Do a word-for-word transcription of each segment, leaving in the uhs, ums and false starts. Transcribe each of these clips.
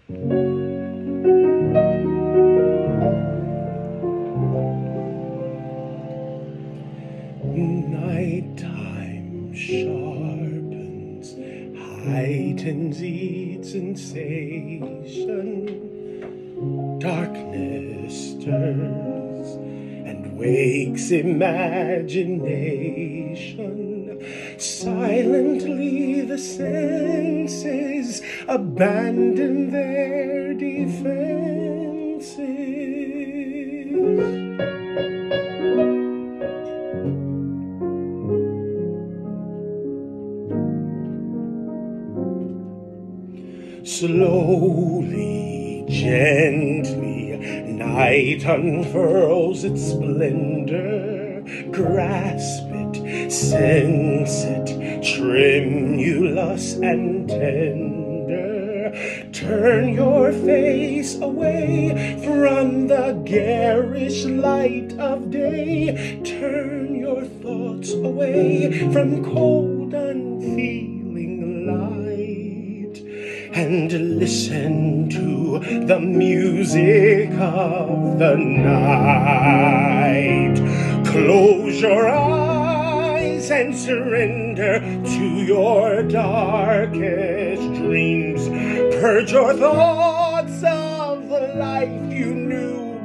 Nighttime sharpens, heightens each sensation. Darkness stirs and wakes imagination. Silently the senses abandon their defenses. Slowly, gently, night unfurls its splendor. Grasp it, sense it, tremulous and tender. Turn your face away from the garish light of day. Turn your thoughts away from cold, unfeeling light, and listen to the music of the night. Close your eyes and surrender to your darkest dreams. Purge your thoughts of the life you knew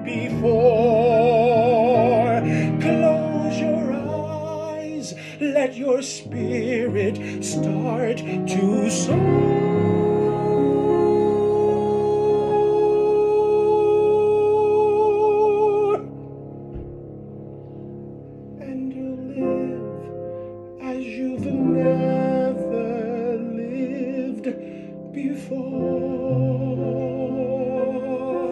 before. Close your eyes, let your spirit start to soar. You've never lived before.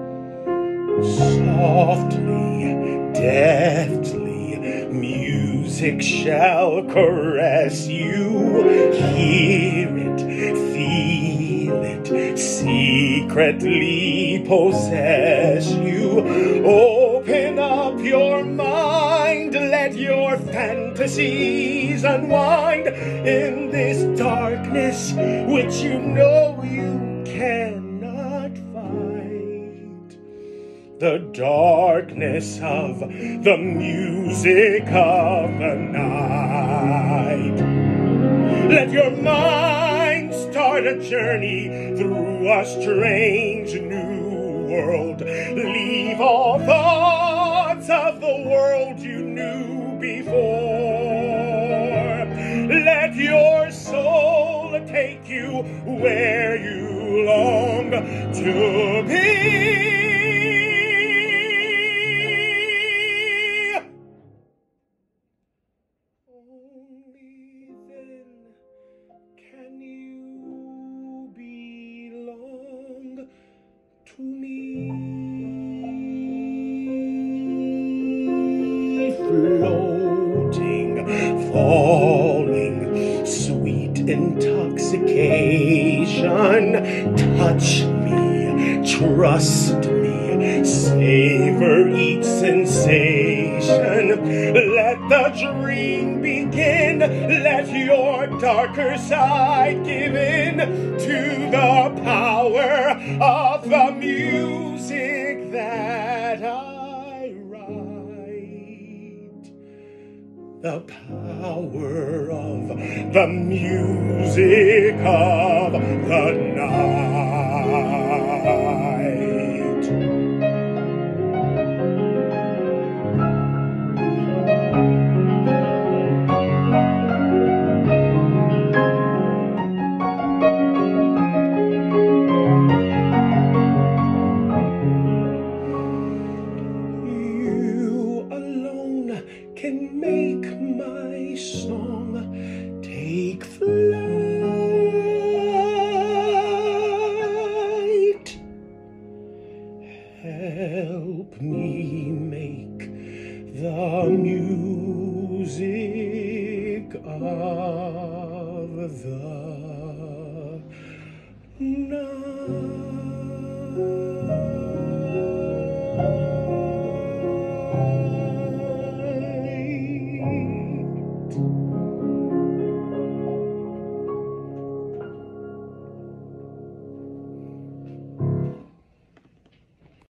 Softly, deftly, music shall caress you. Hear it, feel it, secretly possess you. Open up your mind, let your fantasies unwind in this darkness which you know you cannot fight. The darkness of the music of the night. Let your mind start a journey through a strange new world. Leave all thoughts of the world you knew before. Let your soul take you where you long to be. Only then can you belong to me. Floating, falling, sweet intoxication. Touch me, trust me, savor each sensation. Let the dream begin, let your darker side give in to the power of the music that I write. The power of the music of the night. Can make my song take flight. Help me make the music of the night.